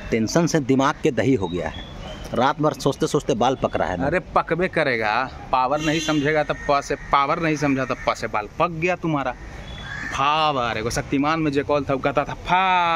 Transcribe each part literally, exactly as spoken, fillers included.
Tension से दिमाग के दही हो गया है, रात भर सोचते सोचते बाल पक रहा है ना। अरे पकबे करेगा, पावर नहीं समझेगा तब प से पावर नहीं समझा तब प से बाल पक गया तुम्हारा। पावर एगो शक्तिमान में जो कॉल था वो कहता था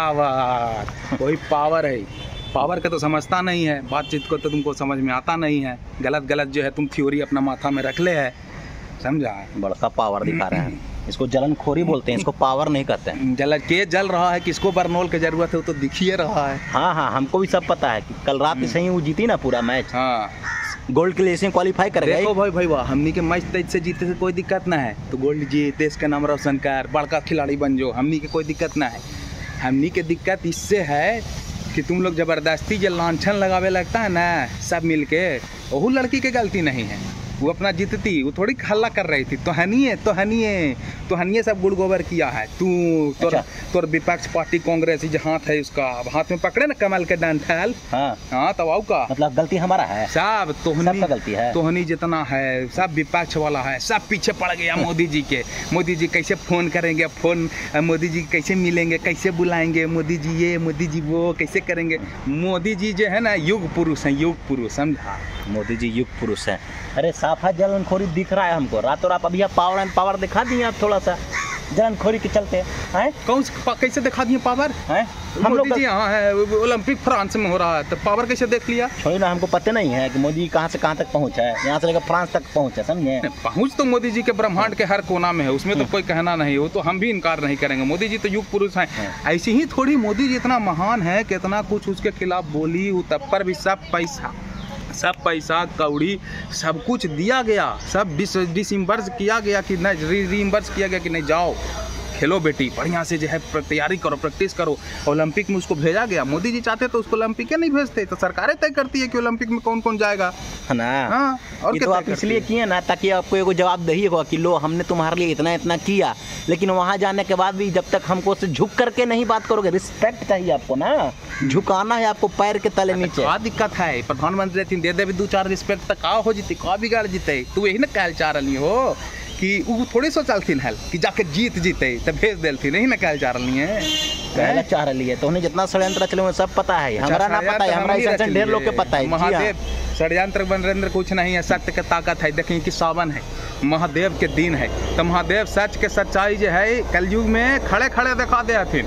पावर, वही पावर है। पावर का तो समझता नहीं है, बातचीत को तो तुमको समझ में आता नहीं है, गलत गलत जो है तुम थ्योरी अपना माथा में रख ले है, समझा। बड़का पावर दिखा रहे हैं, इसको जलनखोरी बोलते हैं, इसको पावर नहीं कहते हैं। जल के जल रहा है, किसको बरनौल की जरूरत है वो तो दिखिए रहा है। हाँ हाँ, हमको भी सब पता है कि कल रात से ही वो जीती ना पूरा मैच, हाँ गोल्ड के लिए से क्वालिफाई कर गए। देखो भाई भाई वाह, हमनी के मैच तेज से जीते से कोई दिक्कत ना है, तो गोल्ड जीत, देश का नाम रोशन कर, बड़का खिलाड़ी बन जो, हमनी के कोई दिक्कत ना है। हमनी के दिक्कत इससे है कि तुम लोग ज़बरदस्ती जो लांछन लगावे लगता है ना सब मिल के, वही लड़की की गलती नहीं है, वो अपना जीतती, वो थोड़ी हल्ला कर रही थी। तो हनिए तो हनिए तो हनिए सब गुड़ गोबर किया है। तू तोर अच्छा। तोर विपक्ष पार्टी कांग्रेस जो हाथ है उसका, हाथ में पकड़े ना कमल के डंठल, हाँ हाँ तब आओ का मतलब गलती हमारा है, सब तोहनी सबका गलती है। तोहनी जितना है सब विपक्ष वाला है, सब पीछे पड़ गया मोदी जी के। मोदी जी कैसे फ़ोन करेंगे, फ़ोन मोदी जी कैसे मिलेंगे, कैसे बुलाएंगे, मोदी जी ये मोदी जी वो कैसे करेंगे। मोदी जी जो है ना युग पुरुष हैं, युग पुरुष, समझा। मोदी जी युग पुरुष हैं। अरे साफा जलनखोरी दिख रहा है हमको, रातों रात अभी आप पावर एंड पावर दिखा दिए आप थोड़ा सा जलनखोरी के चलते हैं। कौन से कैसे दिखा दिए पावर हैं हम लोग जी यहाँ है, ओलंपिक फ्रांस में हो रहा है, तो पावर कैसे देख लिया। छोड़िए ना, हमको पता नहीं है कि मोदी कहाँ से कहाँ तक पहुँचा है, यहाँ से लेकर फ्रांस तक पहुँचा, समझे। पहुँच तो मोदी जी के ब्रह्मांड के हर कोना में है, उसमें तो कोई कहना नहीं, वो तो हम भी इनकार नहीं करेंगे। मोदी जी तो युग पुरुष हैं। ऐसी ही थोड़ी मोदी जी इतना महान है कि इतना कुछ उसके खिलाफ बोली, वो तब पर भी सब पैसा सब पैसा कौड़ी सब कुछ दिया गया, सब डिसइम्बर्स किया गया कि नहीं, रीइम्बर्स किया गया कि नहीं जाओ खेलो बेटी, बढ़िया से जो है तैयारी करो, प्रैक्टिस करो। ओलंपिक में उसको भेजा गया। मोदी जी चाहते तो उसको ओलंपिक नहीं भेजते, तो सरकारें तय करती है कि ओलंपिक में कौन कौन जाएगा, है ना। हाँ, और ये तो आप इसलिए किए ना ताकि आपको एगो जवाब दही होगा कि लो हमने तुम्हारे लिए इतना इतना किया, लेकिन वहाँ जाने के बाद भी जब तक हमको से झुक करके नहीं बात करोगे, रिस्पेक्ट चाहिए आपको ना, झुकाना है आपको पैर के तले नीचे। क्या दिक्कत है, प्रधानमंत्री दे दे दो चार रिस्पेक्ट तक का हो जीती, का बिगाड़ जीते। तू यही ना कहल चाह रही हो कि वो थोड़ी सोचलथिन हल कि जाके जीत जीते तब भेज देलथिन, नहीं ना कहल चाह रही है, कहला चाह रही है। तो उन्हें जितना षड्यंत्र चले हुए सब पता है, हमारा ना पता है, हमारा ऐसा ढेर लोग के पता है। महादेव षड्यंत्र बनरेंद्र कुछ नहीं है, सत्य के ताकत है। देखिए कि सावन है, महादेव के दिन है, तो महादेव सच के सच्चाई जो है कलयुग में खड़े खड़े दिखा दे हथिन।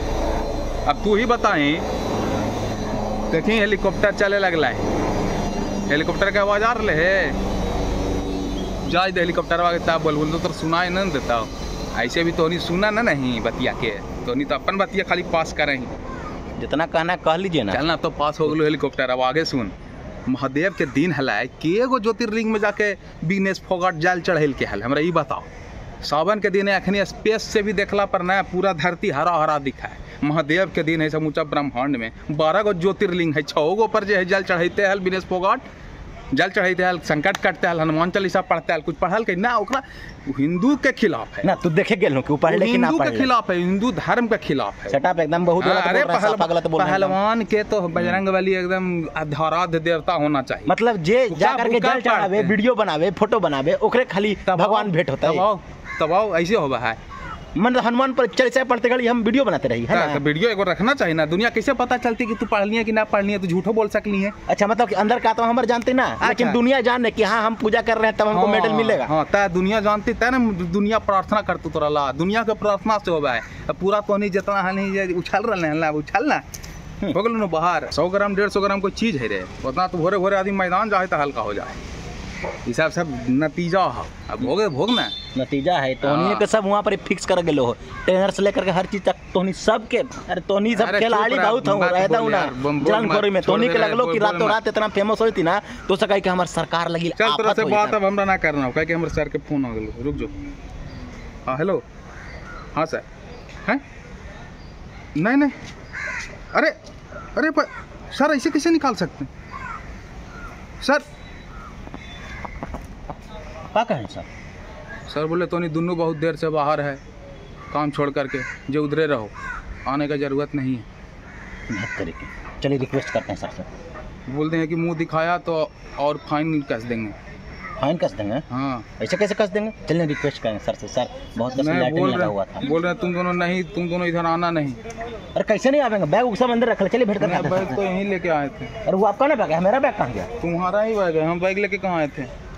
अब तू ही बताई, देखी हेलीकॉप्टर चले लगला है, हेलीकॉप्टर के आवाज आ रहे है, जाए हेलीकॉप्टर वाले तब बोल तो सुनाई नहीं देता। ऐसे भी तो नहीं सुना ना, नहीं बतिया के तो नहीं तो अपन बतिया खाली पास करें, जितना कहना कह लीजिए ना। चलना तो पास हो गलो हेलीकॉप्टर। अब आगे सुन, महादेव के दिन हलाए के एगो ज्योतिर्लिंग में जाके बिजनेस फोगाट जाल चढ़ेल के हल, हमरा ये बताओ। सावन के दिन अखनी स्पेस से भी देखला पर ना पूरा धरती हरा हरा दिखा है। महादेव के दिन है समूचा ब्रह्मांड में बारह गो ज्योतिर्लिंग है, छः गो पर जो है जल चढ़ाते हल बिजनेस फोगाट, जल चढ़ाते हल, संकट कटते हल, हनुमान चालीसा पढ़ते हल, कुछ पढ़ल के ना, ओकरा हिंदू के खिलाफ है ना। तू देखे गेल कि पढ़ ले कि ना हिंदू पढ़ के खिलाफ है, हिंदू धर्म के खिलाफ है। सेटअप एकदम बहुत गलत बोल रहा है, गलत बोल रहा है। पहलवान के तो बजरंगबली एकदम आराध्य देवता होना चाहिए। मतलब जे जा करके जल चढ़ावे, वीडियो बनावे, फोटो बनावे, ओकरे खाली भगवान भेंट होता है। तब आओ ऐसे होगा है, मतलब हनुमान पर चालीसा पढ़ते घड़ी हम वीडियो बनाते रही है ना। तो वीडियो एगो रखना चाहिए ना, दुनिया कैसे पता चलती कि तू पढ़ लिया कि ना पढ़ लिया, तू झूठो बोल सकली है। अच्छा मतलब कि अंदर का तो हम जानते ना, लेकिन दुनिया जाने कि हाँ हम पूजा कर रहे हैं तब हमको मेडल मिलेगा। हाँ तय दुनिया जानती तय ना, दुनिया प्रार्थना करतू तोरा ला, दुनिया के प्रार्थना से होगा है। पूरा तो नहीं जितना है नहीं उछल रहे हैं, उछल ना हो गलो ना बाहर। सौ ग्राम डेढ़ सौ ग्राम कोई चीज है रे, उतना तो भोरे भोरे आदमी मैदान जाए तो हल्का हो जाए। ये सब सब नतीजा है, अब भोगे भोग ना नतीजा है। तोहनी के सब वहाँ पर फिक्स कर गेलो हो, ट्रेनर से लेकर के हर चीज तक तोहनी सब के। अरे तोहनी सब खिलाड़ी बहुत हो रहता हूँ ना जलनखोरी में। तोहनी के लगलो कि रातों रात इतना फेमस होती ना, तो सका कि हमारे सरकार लगी। चल तरह से बात अब हमरा ना करना हो, कि हमारे सर के फोन हो गेलो, रुक जो। हाँ हेलो, हाँ सर, हैं नहीं नहीं, अरे अरे सर ऐसे कैसे निकाल सकते सर? क्या कहें सर? सर बोले तो नहीं, दोनों बहुत देर से बाहर है, काम छोड़ करके जो उधरे रहो, आने का ज़रूरत नहीं है। मत करेंगे, चलिए रिक्वेस्ट करते हैं सर से। बोलते हैं कि मुंह दिखाया तो और फाइन कस देंगे। फाइन कस देंगे? हाँ। ऐसे कैसे कस देंगे? चलिए रिक्वेस्ट करेंगे सर से, सर बहुत दस नहीं, बोल लगा हुआ था। रहे बोल रहे तुम दोनों नहीं, तुम दोनों इधर आना नहीं। अरे कैसे नहीं आवेंगे? बैग सब अंदर रख ले, चलिए भेंट करते हैं। बैग तो यहीं लेके आए थे। और वो आपका ना बैग है, मेरा बैग कहाँ गया? तुम्हारा ही बैग है, हम बैग लेके कहाँ आए थे?